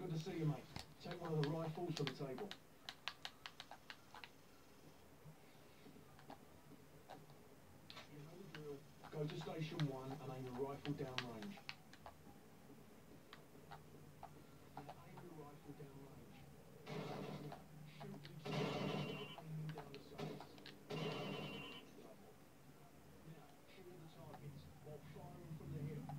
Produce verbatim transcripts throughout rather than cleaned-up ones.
Good to see you, mate. Take one of the rifles from the table. You know the drill. Go to station one and aim your rifle downrange. Now aim your rifle downrange. Now shoot each target, aiming down the sights. Lovely. Now shoot the targets while firing from the hip.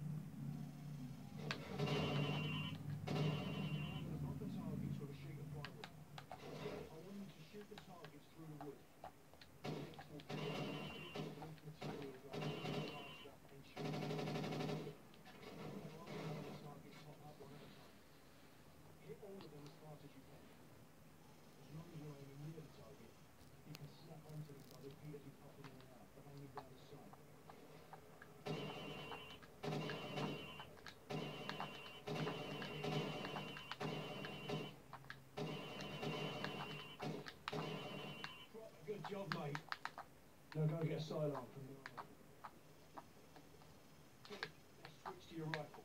Shoot the targets through the wood. Next will be materials like plaster and shoot. Now I'm the targets pop up one at a time. Hit all of them as fast as you can. As long as you're aiming near the target, you can snap onto them by repeatedly popping in and out, but only down the sight. Good job, mate. Now go get a sidearm from the army. Good. Now switch to your rifle.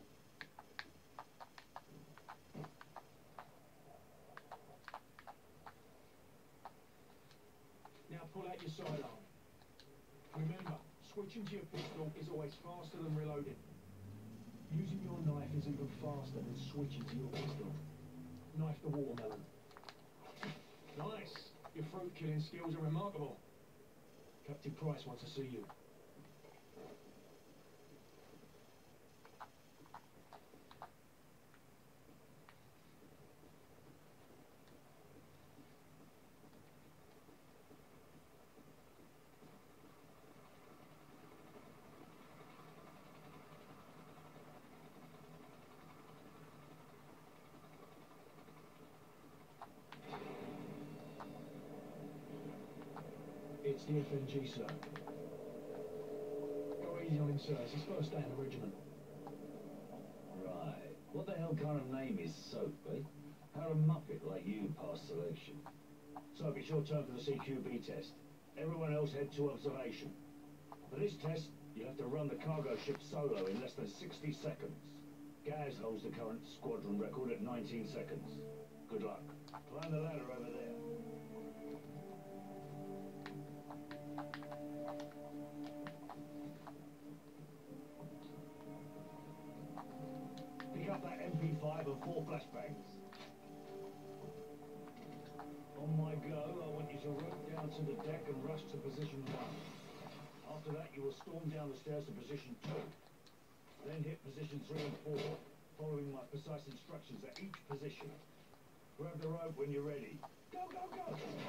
Now pull out your sidearm. Remember, switching to your pistol is always faster than reloading. Using your knife is even faster than switching to your pistol. Knife the watermelon. Nice. Your fruit killing skills are remarkable. Captain Price wants to see you. It's the F N G, sir. Go easy on him, sir. It's his first day in the regiment. Right. What the hell kind of name is Soap, eh? How a muppet like you pass selection? Soap, it's your turn for the C Q B test. Everyone else head to observation. For this test, you'll have to run the cargo ship solo in less than sixty seconds. Gaz holds the current squadron record at nineteen seconds. Good luck. Climb the ladder over there. Pick up that M P five and four flashbangs. On my go, I want you to rope down to the deck and rush to position one. After that, you will storm down the stairs to position two. Then hit position three and four, following my precise instructions at each position. Grab the rope when you're ready. Go, go, go!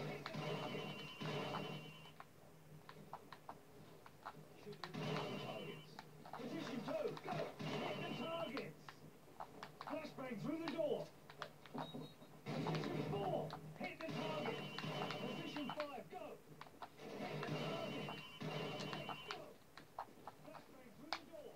Shoot the targets. Position two, go! Hit the targets! Flashbang through the door! Position four, hit the targets! Position five, go! Hit the targets! Six, go! Flashbang through the door!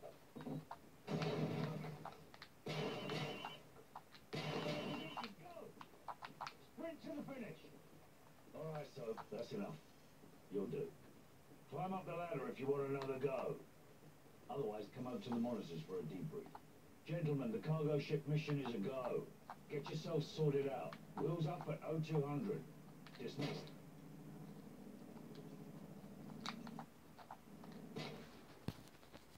Position, go! Sprint to the finish! Alright, so that's enough. You'll do. Climb up the ladder if you want another go. Otherwise, come up to the monitors for a debrief. Gentlemen, the cargo ship mission is a go. Get yourself sorted out. Wheels up at oh two hundred. Dismissed.